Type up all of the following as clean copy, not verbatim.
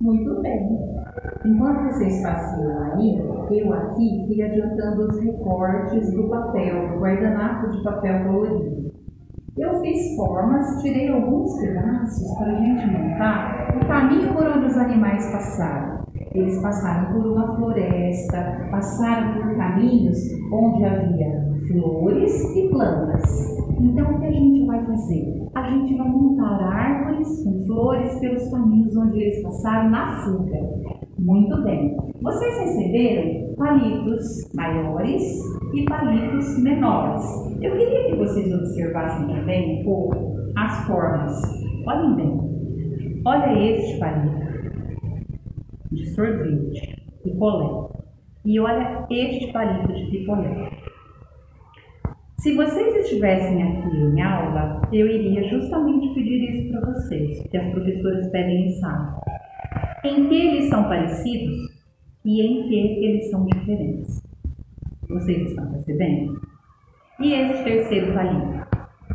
Muito bem. Enquanto vocês passeiam aí, eu aqui fui adiantando os recortes do papel, do guardanapo de papel colorido. Eu fiz formas, tirei alguns pedaços para a gente montar o caminho por onde os animais passaram. Eles passaram por uma floresta, passaram por caminhos onde havia flores e plantas. Então, o que a gente vai fazer? A gente vai montar árvores com flores pelos caminhos onde eles passaram na fuga. Muito bem. Vocês receberam palitos maiores e palitos menores. Eu queria que vocês observassem também um pouco as formas. Olhem bem. Olha este palito de sorvete, picolé. E olha este palito de picolé. Se vocês estivessem aqui em aula, eu iria justamente pedir isso para vocês, que as professoras pedem em sala. Em que eles são parecidos e em que eles são diferentes. Vocês estão percebendo? E esse terceiro palito?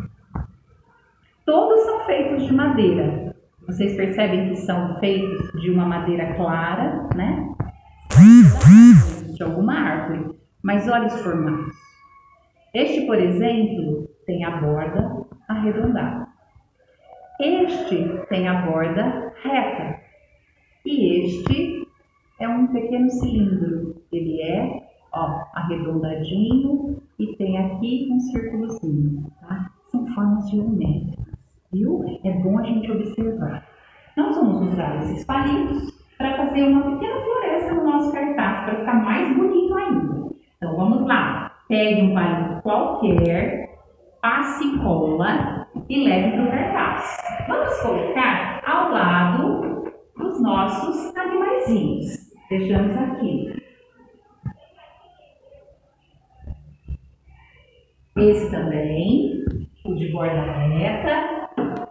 Todos são feitos de madeira. Vocês percebem que são feitos de uma madeira clara, né? De alguma árvore. Mas olha os formatos. Este, por exemplo, tem a borda arredondada. Este tem a borda reta. E este é um pequeno cilindro. Ele é, ó, arredondadinho e tem aqui um círculozinho, tá? São formas geométricas, viu? É bom a gente observar. Nós vamos usar esses palitos para fazer uma pequena floresta no nosso cartaz, para ficar mais bonito ainda. Então, vamos lá. Pegue um palito qualquer, passe cola e leve para o cartaz. Vamos colocar ao lado dos nossos animaizinhos. Deixamos aqui. Esse também, o de borda reta.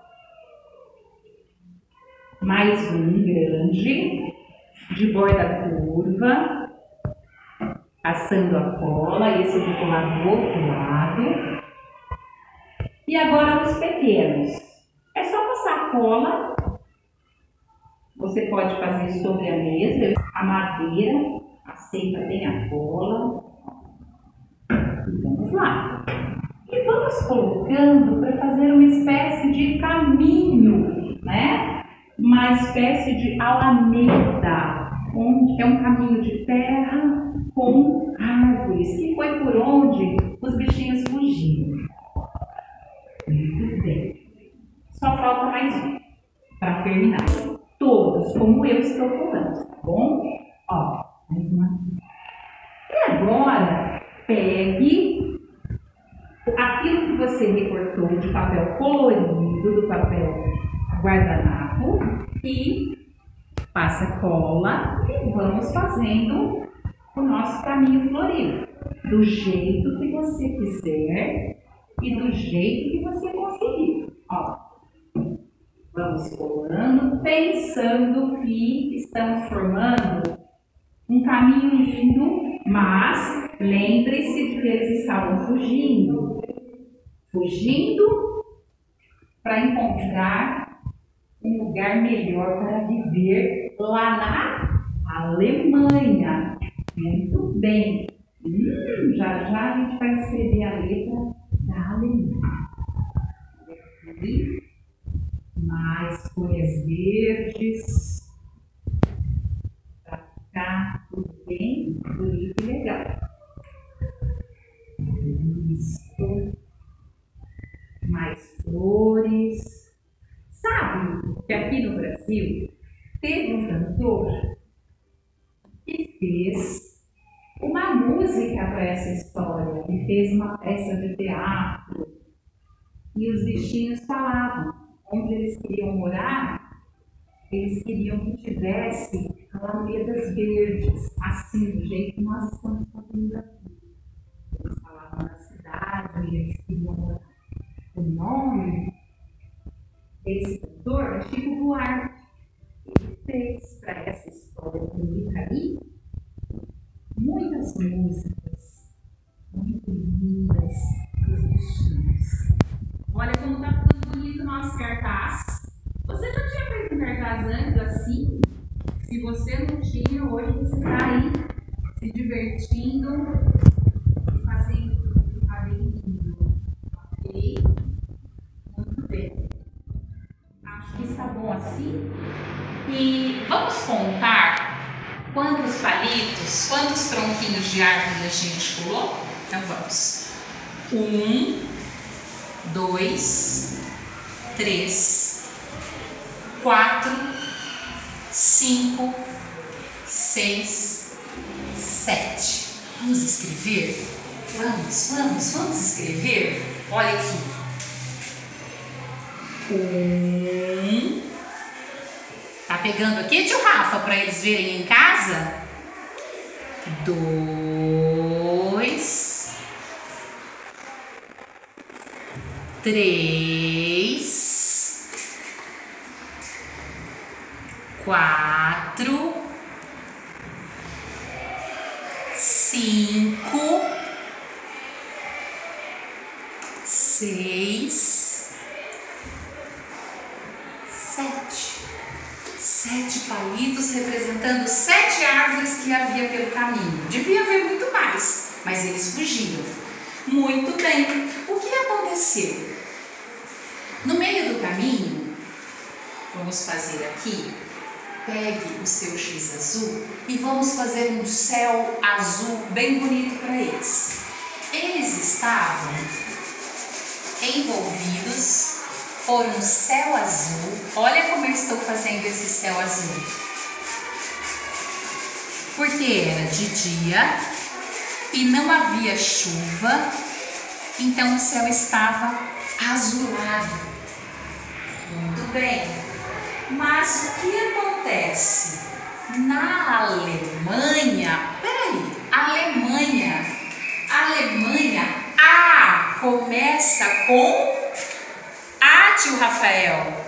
Mais um grande, de borda curva. Passando a cola, esse eu vou colar do outro lado. E agora os pequenos. É só passar a cola. Você pode fazer sobre a mesa. A madeira aceita bem a cola. E vamos lá. E vamos colocando para fazer uma espécie de caminho, né? Uma espécie de alameda, onde é um caminho de terra com árvores, que foi por onde os bichinhos fugiram. Muito bem. Só falta mais um para terminar. Todos, como eu estou colando, tá bom? Ó, mais uma. E agora, pegue aquilo que você recortou de papel colorido, do papel guardanapo, e passa cola e vamos fazendo o nosso caminho florido, do jeito que você quiser e do jeito que você conseguir. Ó, vamos colando, pensando que estamos formando um caminho lindo, mas lembre-se de que eles estavam fugindo para encontrar um lugar melhor para viver lá na Alemanha. Muito bem. Já já a gente vai escrever a letra da Alemanha. Aqui, mais cores verdes, para ficar tudo bem bonito e legal. Isso. Mais flores. Sabe que aqui no Brasil teve um cantor que fez uma música para essa história, ele fez uma peça de teatro e os bichinhos falavam onde eles queriam morar, eles queriam que tivesse alamedas verdes, assim do jeito que nós estamos fazendo aqui. Eles falavam na cidade onde eles queriam morar. O nome desse cantor é Chico Buarque. Ele fez para essa história bonita aí muitas músicas muito lindas dos bichinhos. Olha como está ficando bonito o nosso cartaz. Você já tinha feito um cartaz antes assim? Se você não tinha, hoje você está aí se divertindo e fazendo tudo que está bem lindo. Ok? Muito bem. Acho que está bom assim. E vamos contar quantos palitos, quantos tronquinhos de árvore a gente pulou? Então vamos. 1, 2, 3, 4, 5, 6, 7. Vamos escrever? Vamos escrever? Olha aqui. 1. Tá pegando aqui, tio Rafa, para eles verem em casa? 2, 3, 4, 5, 6, 7. 7 palitos representando 7 árvores que havia pelo caminho. Devia haver muito mais, mas eles fugiram. Muito bem. O que aconteceu? No meio do caminho, vamos fazer aqui, pegue o seu giz azul e vamos fazer um céu azul bem bonito para eles. Eles estavam envolvidos por um céu azul. Olha como eu estou fazendo esse céu azul. Porque era de dia e não havia chuva, então o céu estava azulado. Muito bem. Mas o que acontece? Na Alemanha, Alemanha, A começa com A, tio Rafael.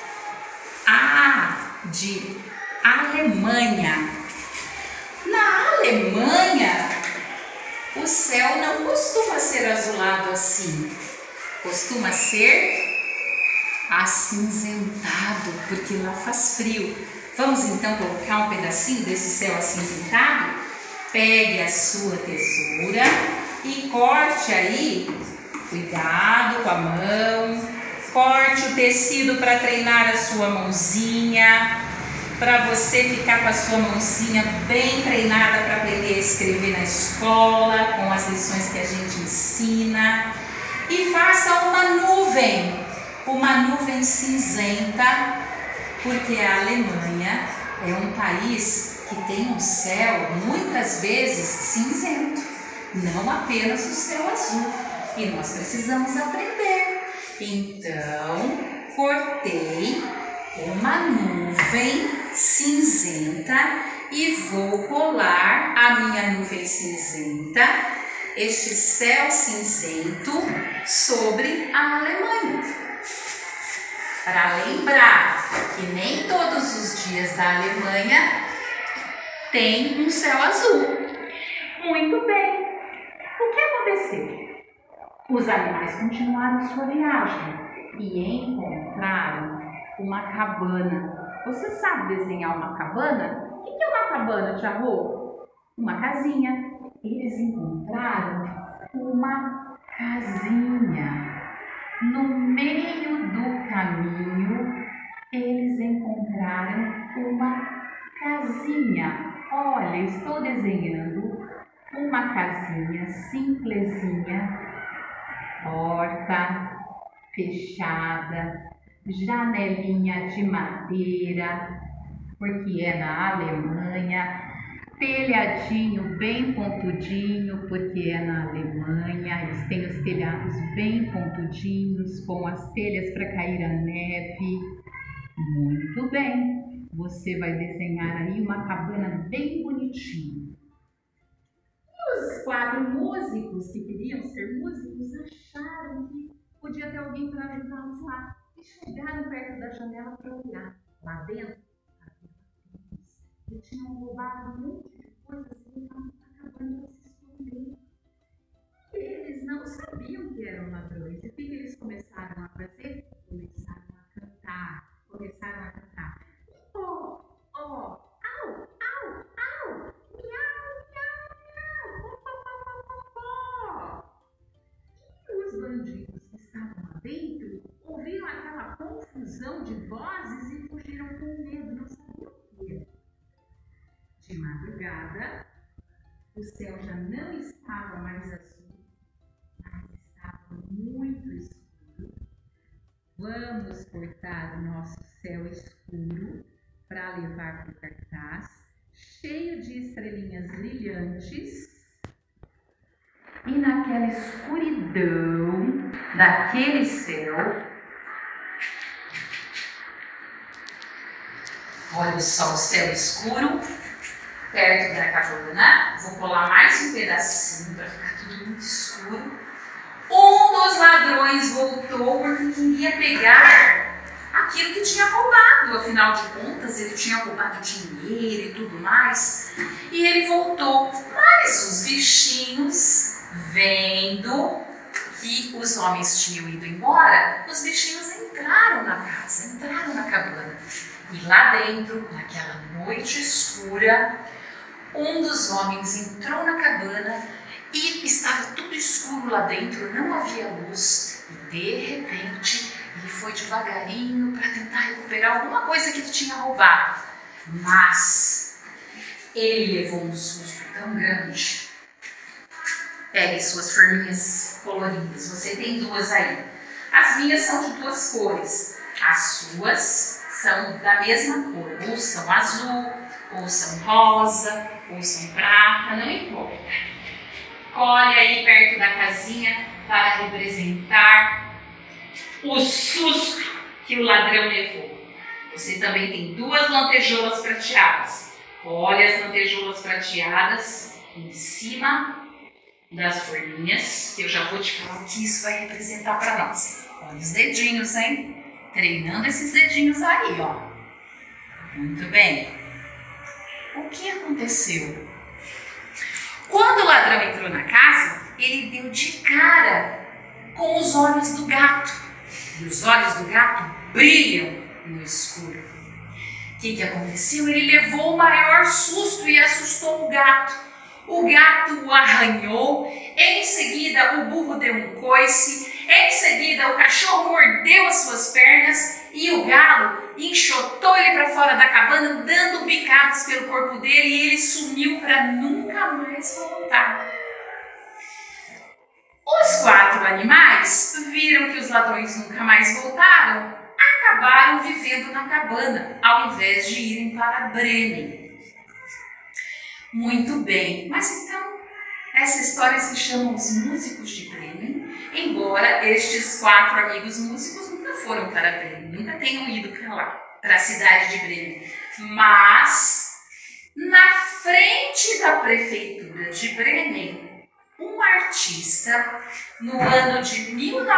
A de Alemanha. Na Alemanha, o céu não costuma ser azulado assim. Costuma ser acinzentado, porque lá faz frio. Vamos então colocar um pedacinho desse céu acinzentado? Pegue a sua tesoura e corte aí, cuidado com a mão, corte o tecido para treinar a sua mãozinha, para você ficar com a sua mãozinha bem treinada para aprender a escrever na escola, com as lições que a gente ensina. E faça uma nuvem cinzenta, porque a Alemanha é um país que tem um céu muitas vezes cinzento, não apenas o céu azul, e nós precisamos aprender. Então, cortei uma nuvem cinzenta e vou colar a minha nuvem cinzenta, este céu cinzento, sobre a Alemanha. Para lembrar que nem todos os dias da Alemanha tem um céu azul. Muito bem. O que aconteceu? Os animais continuaram sua viagem e encontraram uma cabana. Você sabe desenhar uma cabana? O que é uma cabana, tia Rô? Uma casinha. Eles encontraram uma casinha. No meio do caminho, eles encontraram uma casinha. Olha, estou desenhando uma casinha simplesinha, porta fechada, janelinha de madeira, porque é na Alemanha, telhadinho bem pontudinho, porque é na Alemanha, eles têm os telhados bem pontudinhos, com as telhas para cair a neve. Muito bem, você vai desenhar aí uma cabana bem bonitinha. E os 4 músicos que queriam ser músicos acharam que podia ter alguém para ajudá-los lá e chegaram perto da janela para olhar. Lá dentro, eles tinham roubado um monte de coisas e estavam acabando de se esconder. E eles não sabiam que eram ladrões. E o que eles começaram a fazer? Começaram a cantar. Ó, bandidos que estavam lá dentro ouviram aquela confusão de vozes e fugiram com medo, não sabiam o que era. De madrugada, o céu já não estava mais azul, mas estava muito escuro. Vamos cortar o nosso céu escuro para levar para o cartaz, cheio de estrelinhas brilhantes. E naquela escuridão daquele céu, olha só o céu escuro, perto da cabana. Vou colar mais um pedacinho para ficar tudo muito escuro. Um dos ladrões voltou porque queria pegar aquilo que tinha roubado. Afinal de contas, ele tinha roubado dinheiro e tudo mais. E ele voltou. Mas os bichinhos, vendo que os homens tinham ido embora, os bichinhos entraram na casa, entraram na cabana. E lá dentro, naquela noite escura, um dos homens entrou na cabana e estava tudo escuro lá dentro, não havia luz. E de repente, ele foi devagarinho para tentar recuperar alguma coisa que ele tinha roubado. Mas ele levou um susto tão grande. Pegue suas forminhas coloridas, você tem duas aí. As minhas são de duas cores, as suas são da mesma cor, ou são azul, ou são rosa, ou são prata, não importa. Colhe aí perto da casinha para representar o susto que o ladrão levou. Você também tem duas lantejoulas prateadas. Olha as lantejoulas prateadas em cima das forminhas, que eu já vou te falar o que isso vai representar para nós. Olha os dedinhos, hein? Treinando esses dedinhos aí, ó. Muito bem. O que aconteceu? Quando o ladrão entrou na casa, ele deu de cara com os olhos do gato. E os olhos do gato brilham no escuro. O que aconteceu? Ele levou o maior susto e assustou o gato. O gato o arranhou, em seguida o burro deu um coice, em seguida o cachorro mordeu as suas pernas e o galo enxotou ele para fora da cabana, dando picadas pelo corpo dele, e ele sumiu para nunca mais voltar. Os quatro animais viram que os ladrões nunca mais voltaram, acabaram vivendo na cabana, ao invés de irem para Bremen. Muito bem, mas então essa história se chama Os Músicos de Bremen, embora estes quatro amigos músicos nunca foram para Bremen, nunca tenham ido para lá, para a cidade de Bremen. Mas, na frente da prefeitura de Bremen, um artista, no ano de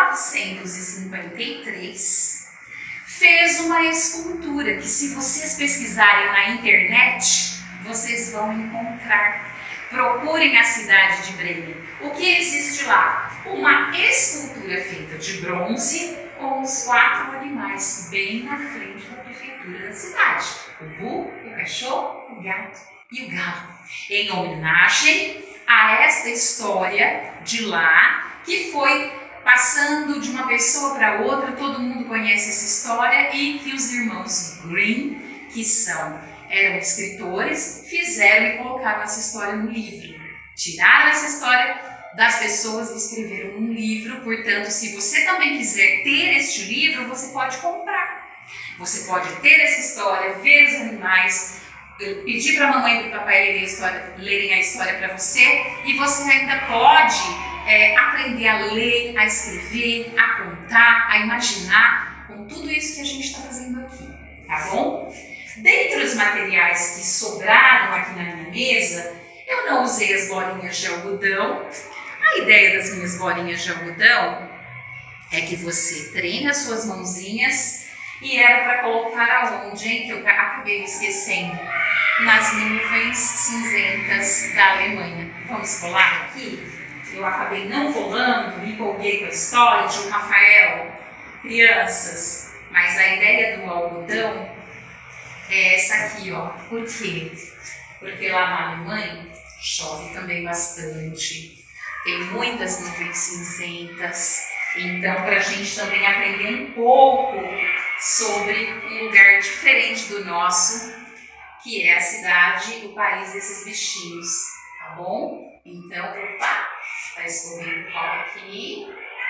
1953, fez uma escultura que, se vocês pesquisarem na internet, vocês vão encontrar. Procurem a cidade de Bremen. O que existe lá? Uma escultura feita de bronze com os quatro animais bem na frente da prefeitura da cidade. O burro, o cachorro, o gato e o galo. Em homenagem a esta história de lá, que foi passando de uma pessoa para outra, todo mundo conhece essa história, e que os irmãos Grimm, que eram escritores, fizeram e colocaram essa história no livro. Tiraram essa história das pessoas e escreveram um livro. Portanto, se você também quiser ter este livro, você pode comprar. Você pode ter essa história, ver os animais, pedir para a mamãe e para o papai lerem a história para você, e você ainda pode aprender a ler, a escrever, a contar, a imaginar, com tudo isso que a gente está fazendo aqui, tá bom? Dentre os materiais que sobraram aqui na minha mesa, eu não usei as bolinhas de algodão. A ideia das minhas bolinhas de algodão é que você treine as suas mãozinhas, e era para colocar aonde, hein? Que eu acabei esquecendo. Nas nuvens cinzentas da Alemanha. Vamos colar aqui? Eu acabei não colando, me empolguei com a história de um Rafael. Crianças, mas a ideia do algodão é essa aqui, ó. Por quê? Porque lá na Alemanha chove também bastante, tem muitas nuvens cinzentas, Então, para a gente também aprender um pouco sobre um lugar diferente do nosso, que é a cidade, o país desses bichinhos, tá bom? Então, opa, tá escorrendo o pau aqui.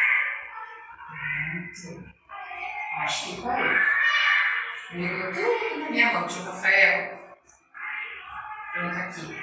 Pronto. Acho que parou. Jogou tudo na minha mão, tio Rafael. Pronto, aqui.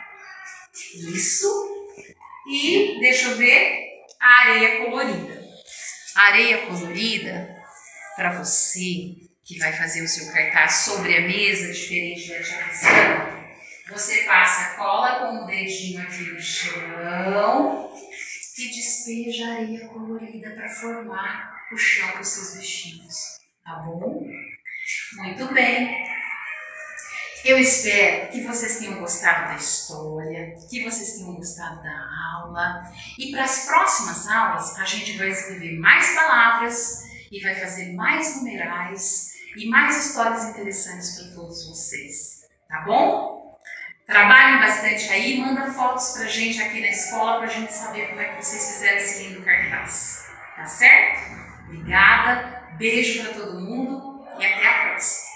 Isso. E deixa eu ver a areia colorida. A areia colorida, para você que vai fazer o seu cartaz sobre a mesa, diferente da tia Cristiana, você passa cola com o dedinho aqui no chão e despeja a areia colorida para formar o chão para os seus bichinhos, tá bom? Muito bem. Eu espero que vocês tenham gostado da história, que vocês tenham gostado da aula. E para as próximas aulas, a gente vai escrever mais palavras e vai fazer mais numerais e mais histórias interessantes para todos vocês, tá bom? Trabalhem bastante aí, manda fotos pra gente aqui na escola pra gente saber como é que vocês fizeram esse lindo cartaz, tá certo? Obrigada, beijo para todo mundo e até a próxima!